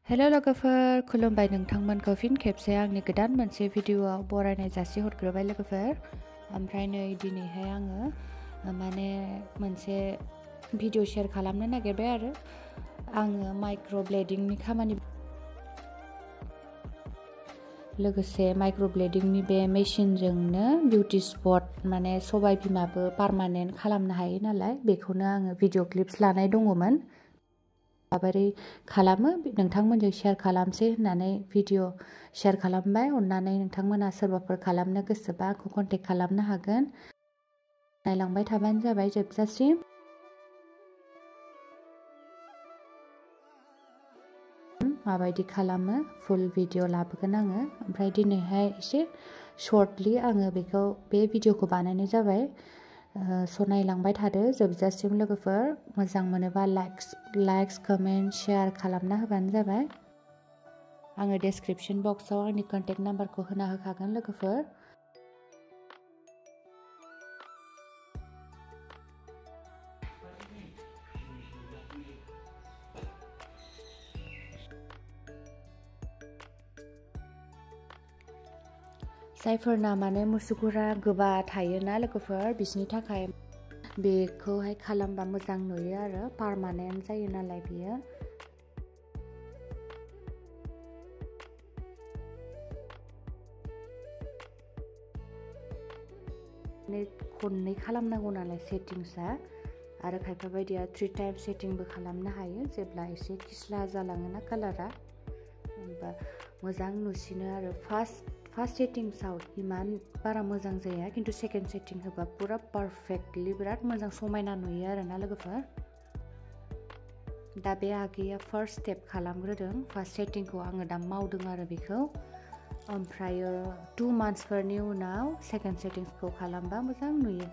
Hello लोगोफोर, खुलुमबाय नोंथांमोनखौ फिन खेबसे आंनि गोदान मोनसे भिडिअआव बरायनाय जासिहरग्रोबाय लोगोफोर। ओमफ्राय नै दिनैहाय आङो माने मोनसे भिडिअ शेयार खालामनो नागिरबाय आरो आङो माइक्र'ब्लेडिंनि खामानि लोगोसे माइक्र'ब्लेडिंनि बे मेशिनजोंनो बिउटि स्पट माने सबाय बिमाबो पार्मानेन्ट खालामनो हायो नालाय, बेखौनो आङो भिडिअ क्लिप्स लानाय दङमोन। माबोरै खालामो नोंथांमोनजों शेयार खालामसै होननानै भिडिअ शेयार खालामबाय। अननानै नोंथांमोना सोरबाफोर खालामनो गोसोबा आंखौ कन्टेक्ट खालामनो हागोन। नायलांबाय थाबानो जाबाय जोबजासिम। माबायदि खालामो फुल भिडिअ लाबोगोन आङो। ओमफ्राय दिनैहाय एसे शर्टलि आङो बे भिडिअखौ बानायनाय जाबाय। नायलांबाय थादो जोबजासिम लोगोफोर। मोजां मोनोबा लाइक्स कमेन्ट शेयार खालामना होबानो जाबाय। आङो डेसक्रिपशन बक्सआव आंनि कन्टेक्ट नाम्बारखौ होना होखागोन लोगोफोर। जायफोरना माने मुसुगुरा गोबा थायोना लोगोफोर, बिसोरनि थाखाय बेखौहाय खालामबा मोजां नुयो आरो पार्मानेन्ट जायो नालाय बियो। खननै खालामनांगौ नालाय सेटिंसआ, आरो खायफा बायदिया 3 टाइम सेटिंबो खालामनो हायो जेब्ला एसे खिस्ला जालाङोना कालारा, होमबा मोजां नुसिनो आरो। फार्स्ट सेटिंसआव इमान बारा मोजां जाया, खिन्थु सेकेन्ड सेटिं होबा पुरा पारफेक्टलि बिराद मोजां समायना नुयो आरोना लोगोफोर। दा बे आगैया फार्स्ट स्टेप खालामग्रोदों। फार्स्ट सेटिंखौ आङो दा मावदों आरो बेखौ। ओमफ्रायो 2 मान्थ्सफोरनि उनाव सेकेन्ड सेटिंसखौ खालामबा मोजां नुयो।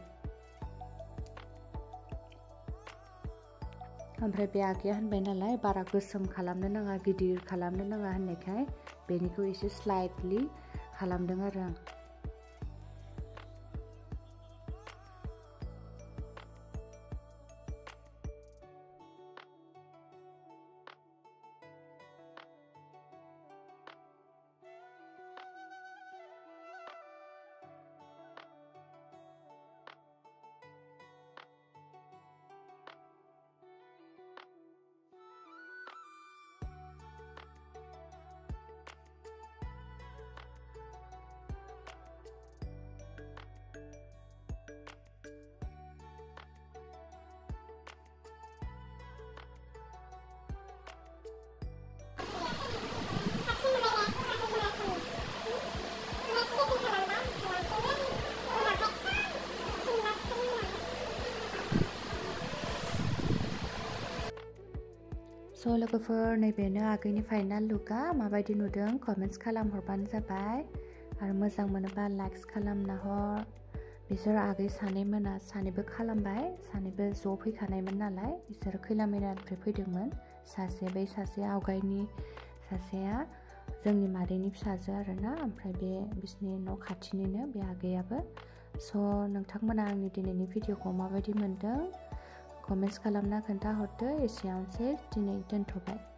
ओमफ्राय बे आगैया होनबाय नालाय बारा गोसोम खालामनो नाङा, गिदिर खालामनो नाङा होननायखाय बेनिखौ एसे स्लाइटलि खालामदों आरो आं। लोगोफोर, नैबेनो आगैनि फाइनाल लुकआ। माबायदि नुदों कमेन्ट्स खालामहरबानो जाबाय, आरो मोजां मोनोबा लाइक्स खालामना हर। बिसोर आगै सानैबो खालामबाय, सानैबो ज' फैखानायमोन नालाय। बिसोर खैला मैलानिफ्राय फैदोंमोन। सासे आवगायनि सासेया जोंनि मादैनि फिसाजो आरोना, ओमफ्राय बिसोरनि न' खाथिनिनो बे आगैयाबो। नोंथांमोना आंनि दिनैनि भिडिअखौ माबायदि मोनदों कमेन्ट्स खालामना खोन्थाहरदो। एसेयावनोसै, दिनै दोनथ'बाय।